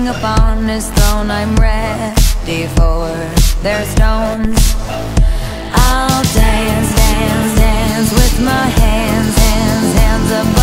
upon his throne I'm ready for their stone.